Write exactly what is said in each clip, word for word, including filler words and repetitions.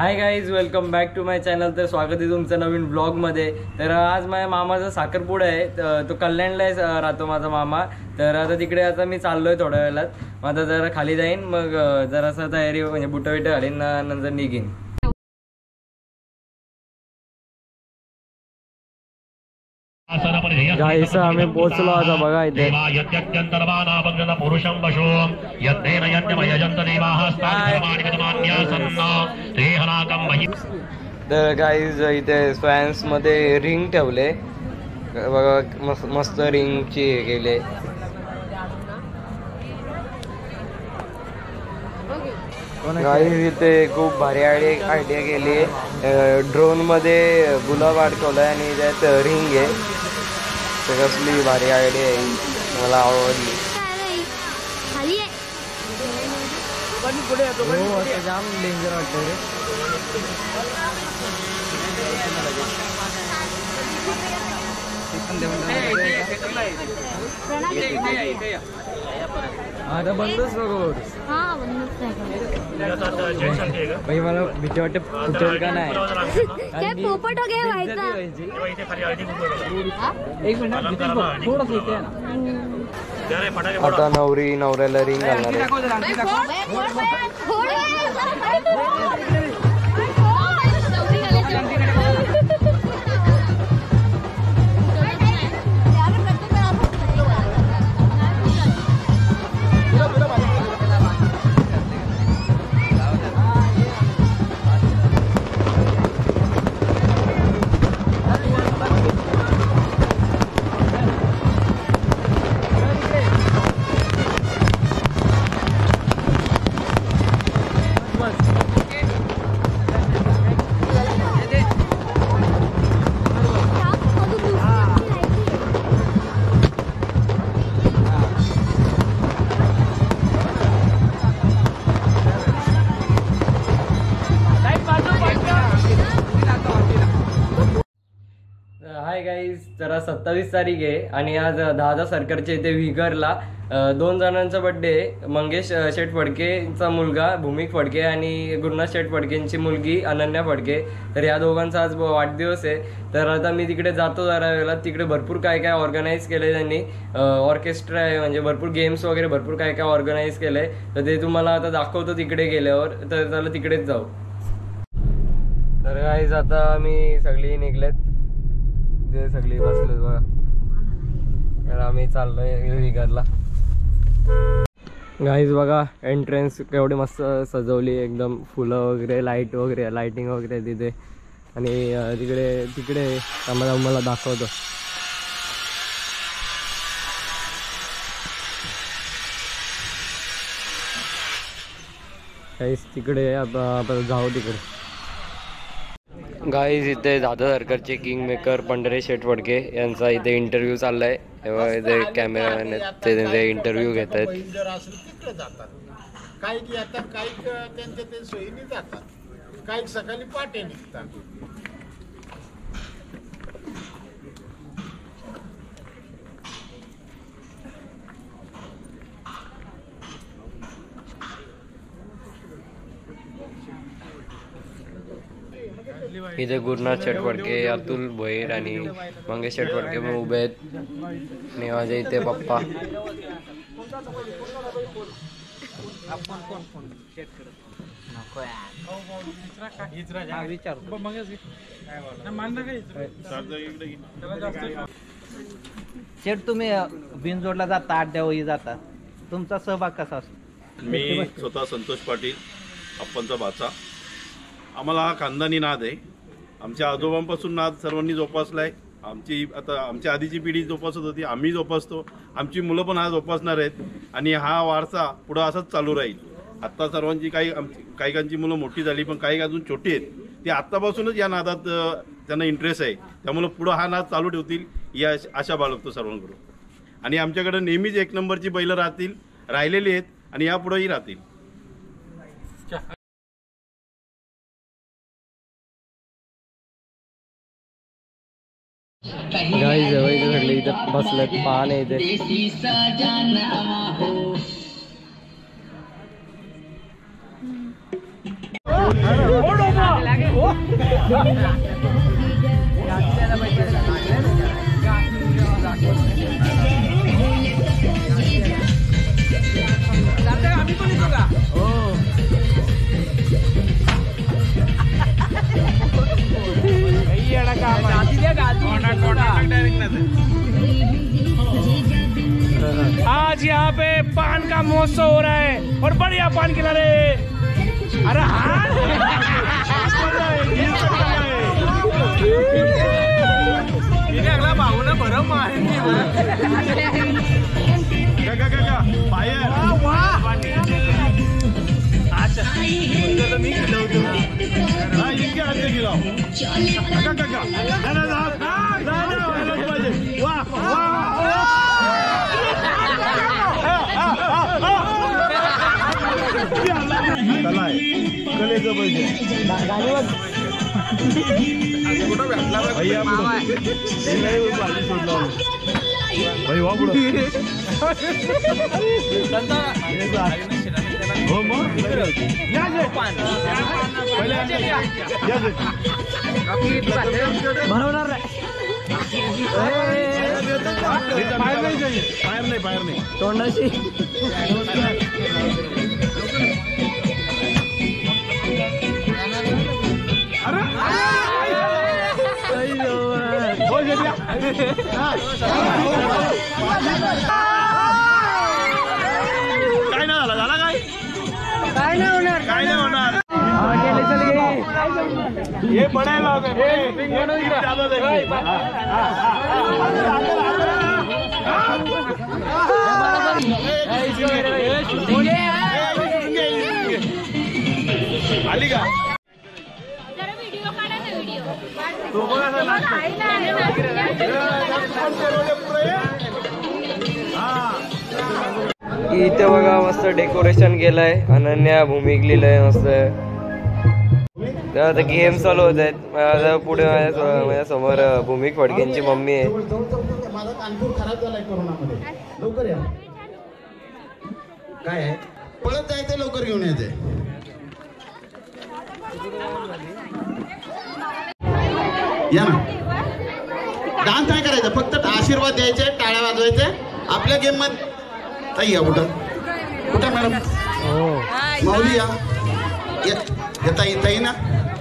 High guys, welcome back to my channel. तर स्वागत आहे तुमचं नवीन ब्लॉगमध्ये. तर आज माझ्या मामाचा साखरपुडा आहे, तो कल्याणला राहतो माझा मामा. तर आता तिकडे आता मी चाललोय थोड्या वेळात. मग आता जरा खाली जाईन, मग जरासं तयारी म्हणजे बुटं बिटं घालीन, नंतर निघीन. गाईस आम्ही पोहोचलो आता बघा इथे. तर गाईज इथे फॅन्स मध्ये रिंग ठेवले बघा, मस्त मस्त रिंगची हे केले. गाईज इथे खूप भारी आयडिया आयडिया केली. ड्रोन मध्ये गुलाब अडकवलाय आणि त्यात रिंग आहे. तर कसली भारी आयडिया आहे, मला आवडली. जाम डेंजर वाटतं रे. आता बंदच नको भाई, मला भीती वाटते फुटेल का नाही. आता नवरी नवऱ्याला रिंग घालणार आहे. हाय गाईज, जरा सत्तावीस तारीख आहे आणि आज दादा सरकारच्या इथे विघरला दोन जणांचा बर्थडे. मंगेश शेठ फडकेचा मुलगा भूमिक फडके आणि गुरुनाथ शेठ फडकेंची मुलगी अनन्या फडके. तर या दोघांचा आज वाढदिवस आहे. तर आता मी तिकडे जातो जरा वेळेला. तिकडे भरपूर काय काय ऑर्गनाईज केले त्यांनी. ऑर्केस्ट्रा आहे, म्हणजे भरपूर गेम्स वगैरे भरपूर काय काय ऑर्गनाईज केलंय. तर ते तुम्हाला आता दाखवतो तिकडे गेल्यावर. तर त्याला तिकडेच जाऊ. तर गाईज आता मी सगळी निघलेत, ते सगळी बसलेत बघा. तर आम्ही चाललोय विघरला. गाईज बघा, एंट्रन्स केवढी मस्त सजवली, एकदम फुलं वगैरे, लाईट वगैरे, लाइटिंग वगैरे तिथे. आणि तिकडे तिकडे आम्हाला मला दाखवतो. गाईज तिकडे आपण जाऊ तिकडे. गाईज इथे दादा सरकारचे किंग मेकर पंढरे शेठ फडके यांचा इथे इंटरव्ह्यू चाललाय. तेव्हा इथे कॅमेरामॅन ते त्यांचे इंटरव्ह्यू घेत आहेत. काही येतात, काही त्यांच्या ते सोयीने जातात, काही सकाळी पाटे निघतात. इथे गुरुनाथ शेठ फडके, अतुल भोईर आणि मंगेश शेठ फडके पण उभे आहेत. आणि माझ्या इथे पप्पा. शेठ, तुम्ही बिनजोडला जाता, अड्ड्यावरही जाता, तुमचा सहभाग कसा असतो? मी स्वतः संतोष पाटील, अप्पांचा भाचा. आम्हाला हा खानदानी नाद आहे. आमच्या आजोबांपासून नाद सर्वांनी जोपासलाय. आमची आता आमच्या आधीची पिढी जोपासत होती, आम्ही जोपासतो, आमची मुलं पण हा जोपासणार आहेत. आणि हा वारसा पुढं असाच चालू राहील. आत्ता सर्वांची काही काही काहींची मुलं मोठी झाली, पण काही अजून छोटी आहेत. ते आत्तापासूनच या नादात त्यांना इंटरेस्ट आहे. त्यामुळं पुढं हा नाद चालू ठेवतील या आशा बाळगतो सर्वांकडून. आणि आमच्याकडे नेहमीच एक नंबरची बैलं राहतील, राहिलेली आहेत आणि यापुढेही राहतील. गाईज सगळे इथे बसलेत, पाहणे इथे. आज यहाँ पे पान का महोत्सव हो रहा है और बढ़िया पान खिला रहे हैं। अरे हाँ अगला भाऊ ना भरम अच्छा मी खिलवतो इतके हात खिलाव वा कला आहे कलेचं पाहिजे भैया भाई वा पुढं हो मग बनवणार बाहेर नाही बाहेर नाही तोंडाशी काय नाही झाला झाला काय काय नाही होणार काय नाही होणार हे बनायला आली का व्हिडिओ काढा ना व्हिडिओ इथे बघा मस्त डेकोरेशन केलंय, अनन्या भूमिक लिहिलंय मस्त. आता गेम चालू होत आहेत. माझ्या पुढे माझ्या माझ्या समोर भूमिक फडकेंची मम्मी आहे. माझा कानपूर खराब झालाय कोरोनामध्ये. लवकर या. काय आहे पळत जायचं लवकर घेऊन यायचे. या ना. डान्स नाही करायचा, फक्त आशीर्वाद द्यायचे, टाळ्या वाजवायचे. आपल्या गेम मध्ये ताई या कुठं कुठं मॅडम माऊली या ताई ताई ना.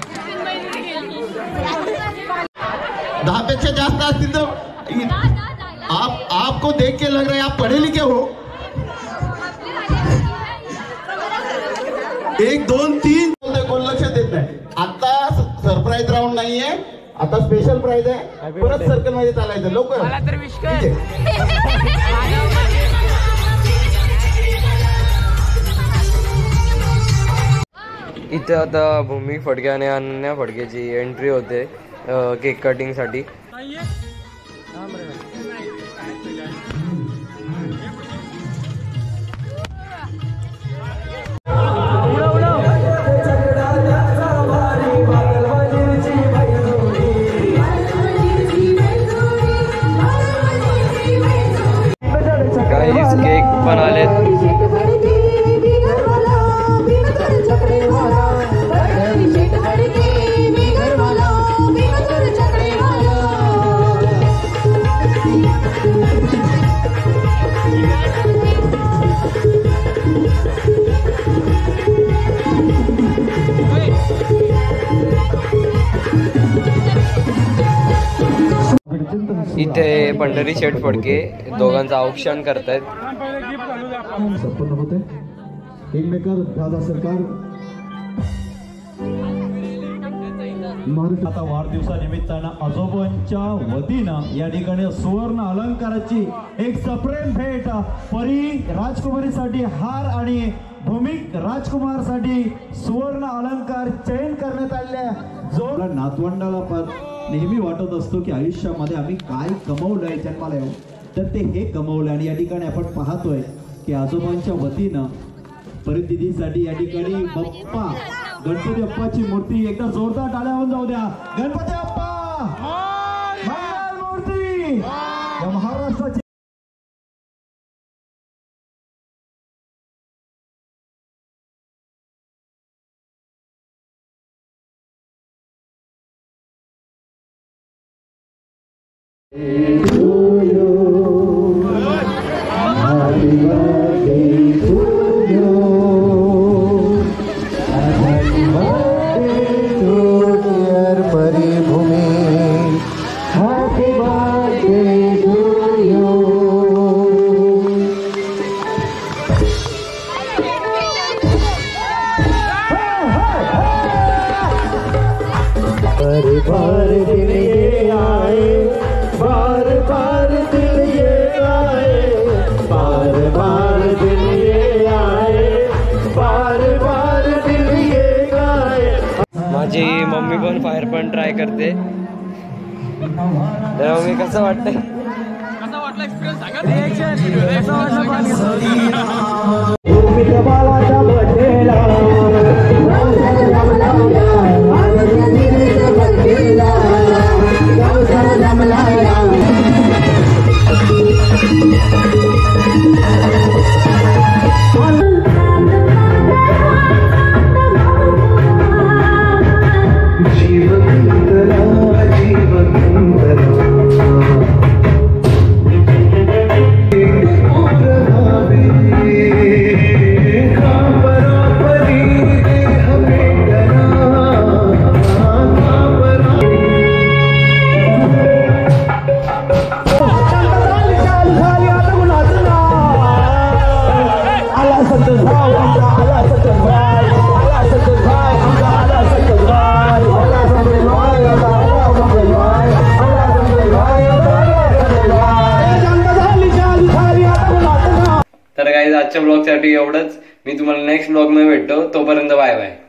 दहा पेक्षा जास्त असतील तर आप आपको देख के लग रहा है आप पढ़े लिखे हो. एक दोन तीन कोण लक्ष देत नाही. आता सरप्राईज राऊंड नाहीये, आता स्पेशल प्राइज आहे. परत सर्कल मध्ये चालायचं लवकर. इथे आता भूमिक फडके आणि अनन्या फडकेची एंट्री होते केक कटिंग साठी. केक पण आलेत. इथे पंढरी शेठ फडके दोघांचं औक्षण करतायत. संपन्न होते. किंगमेकर दादा सरकार आता वाढदिवसानिमित्तानं आजोबांच्या वतीनं या ठिकाणी सुवर्ण अलंकाराची एक सप्रेम भेट. परी राजकुमारीसाठी हार आणि भूमिक राजकुमार साठी सुवर्ण अलंकार चयन करण्यात आले. जो नातवंडाला नेहमी वाटत असतो की आयुष्यामध्ये आम्ही काय कमवलंय जन्माला येऊन, तर ते हे कमवलं. आणि या ठिकाणी आपण पाहतोय की आजोबांच्या वतीनं परिस्थितीसाठी या ठिकाणी बाप्पा गणपती बाप्पाची मूर्ती एकदा जोरदार टाळ्या होऊन जाऊ द्या. गणपती बाप्पा मूर्ती या महाराष्ट्राची बार दिन ये आए, बार बार दिन ये आए, बार बार दिन ये आए, बार बार दिन ये आए. माझी मम्मी पण फायर पण ट्राय करते. तर मम्मी कसं वाटतंय? कसा वाटला एक्सपिरियन्स सांगा. बालाच्या बड्डेला तर गाईज आजच्या ब्लॉगसाठी एवढंच. मी तुम्हाला नेक्स्ट ब्लॉग मध्ये भेटतो. तोपर्यंत बाय बाय.